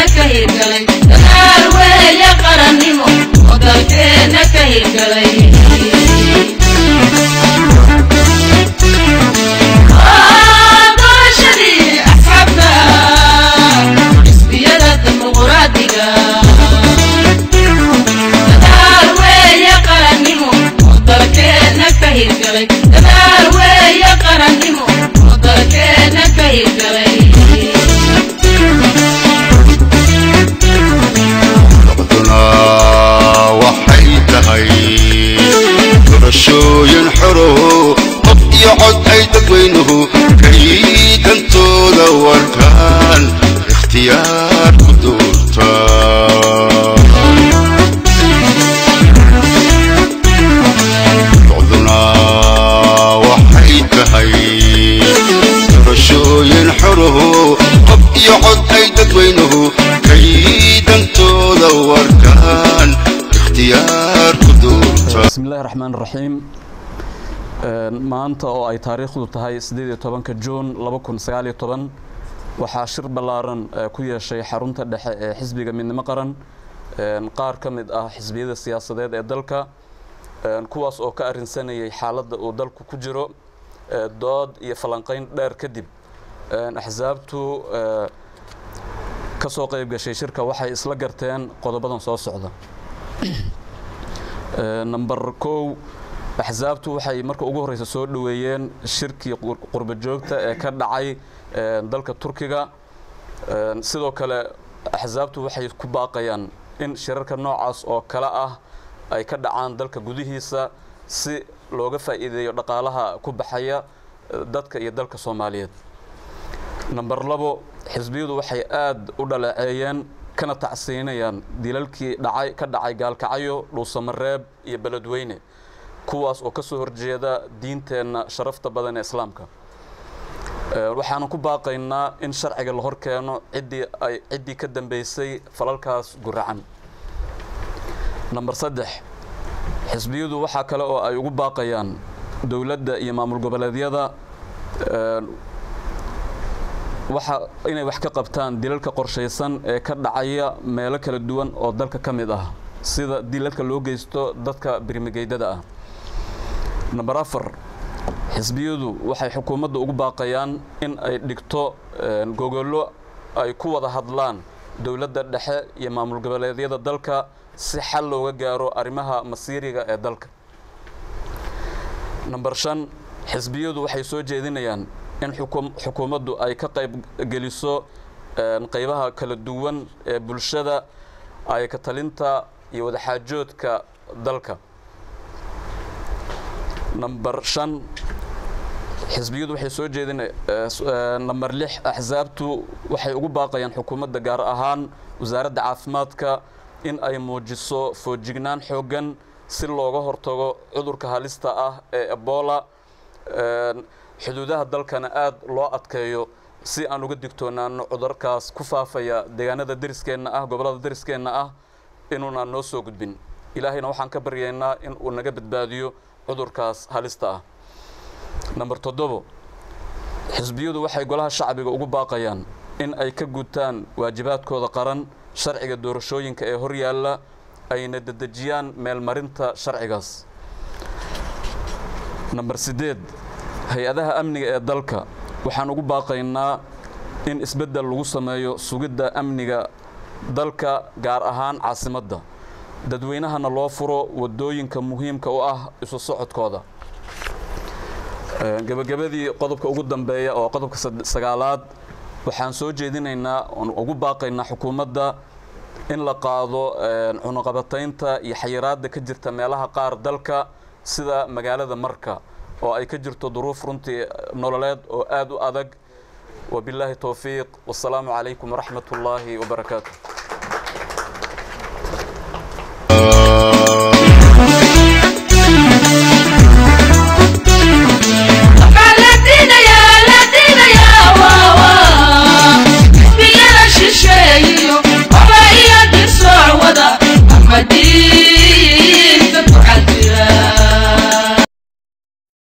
كهيرجلي دار ويا قرنيمو ودلكنا كهيرجلي دورشدي أصحابنا حزبية ديمقراطية دار ويا قرنيمو ودلكنا كهيرجلي دار ويا قرنيمو ودلكنا كهيرجلي شوين حرو قد يعد أي تقوينه كيدا تودا وركان اختيار قدورتا بعضنا وحيد هاي شوين حرو قد يعد أي تقوينه كيدا تودا وركان اختيار قدورتا. بسم الله الرحمن الرحيم. maanta oo ay taariikhdu tahay 18 Juun 2019 waxa shir balaaran ku yeeshay xarunta dhexe ee xisbiga midnimo qaran qaar kamid ah xisbiyada siyaasadeed ee dalka kuwaas oo ka arinsanayay xaaladda uu dalku ku jiro dood iyo falanqeyn dheer kadib axsaabtu ka soo qayb gashay shirka waxay isla garteen qodobadan soo socda. number 2 axsaabtu waxay marka ugu horeysa soo dhaweeyeen shirkii qurba joogta ee ka dhacay dalka Turkiga sidoo kale axsaabtu waxay ku baaqayaan in shirarka noocaas oo kala ah ay ka dhacaan dalka gudihiisa si looga faa'iideeyo dhaqaalaha ku baxaya dadka iyo dalka Soomaaliyeed. number 2 xisbiyadu waxay aad u dhaleeceeyeen kana tacsiinayaan dilalkii ka dhacay Gaalkacyo, Dhuusamareeb iyo Beledweyne kuwaas oo ka soo horjeeda diinteena sharafta badan ee Islaamka. waxaan ku baaqaynaa in sharciga la hor keeno cidii ka dambeysay falalkaas guracan. number 3 xisbiyadu waxa kale oo ay ugu baaqayaan dawladda iyo maamul goboleedyada waxa inay wax ka qabtaan dilalka qorsheysan ee ka dhacaya meelo kala duwan oo dalka kamid ah sida dilalka loo geysto dadka birmigeydada ah. number 4 xisbiyadu waxay xukuumadda ugu baaqayaan in ay dhigto gogolo ay ku wada hadlaan dawladda dhexe iyo maamul goboleedyada dalka si xal looga gaaro arrimaha masiiriga ee dalka. number 5 xisbiyadu waxay soo jeedinayaan in xukuumaddu ay ka qayb geliso qaybaha kala duwan ee bulshada ay ka talinta iyo wada xaajoodka dalka. number 5 xisbiyadu waxay soo jeedinayaan number 6 axsaabtu waxay ugu baaqayaan xukuumadda gaar ahaan wasaaradda caafimaadka in ay muujiso foojignaan xoogan si looga hortago cudurka halista ah ee Ebola xuduudaha dalkana aad loo adkeeyo si aan uga digtoonaano cudurkaas ku faafaya deegaanada deriskeena ah gobolada deriskeena ah inuuna noo soo gudbin. ilaahayna waxaan ka baryaynaa in uu naga badbaadiyo cudurkaas halista ah. number 7 xisbiyadu waxay golaha shacbiga ugu baaqayaan in ay ka gutaan waajibaadkooda qaran sharciga doorashooyinka ee hor yaalla ayna dadajiyaan meel marinta sharcigaas. number 8 hay'adaha amniga ee dalka waxaan ugu baaqaynaa in isbedel lagu sameeyo sugidda amniga dalka gaar ahaan caasimadda dadweynahana loo furo wadooyinka muhiimka u ah isu socodkooda. gabagabadii qodobka ugu dambeeya oo qodobka 9aad waxaan soo jeedinaynaa oo ugu baaqaynaa xukuumadda in la qaado cunaqabataynta iyo xayiraadda ka jirta meelaha qaar dalka sida magaalada Marka oo ay ka jirto duruuf runtii nololeed oo aad u adag. wabillahi tawfiiq wasalaamu calaykum waraxmatullaahi wabarakaatuh.